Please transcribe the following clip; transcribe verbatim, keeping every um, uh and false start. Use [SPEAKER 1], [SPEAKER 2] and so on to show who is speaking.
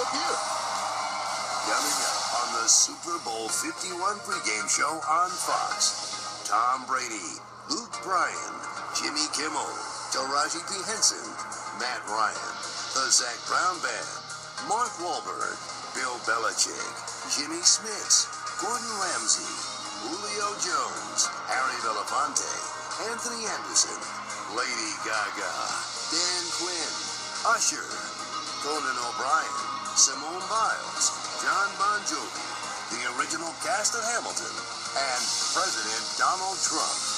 [SPEAKER 1] right here.
[SPEAKER 2] Coming up on the Super Bowl fifty-one pregame show on Fox, Tom Brady, Luke Bryan, Jimmy Kimmel, Taraji P. Henson, Matt Ryan, the Zach Brown Band, Mark Wahlberg, Bill Belichick, Jimmy Smits, Gordon Ramsay, Julio Jones, Harry Belafonte, Anthony Anderson, Lady Gaga, Dan Quinn, Usher, Conan O'Brien, Simone Biles, John Bon Jovi, the original cast of Hamilton, and President Donald Trump.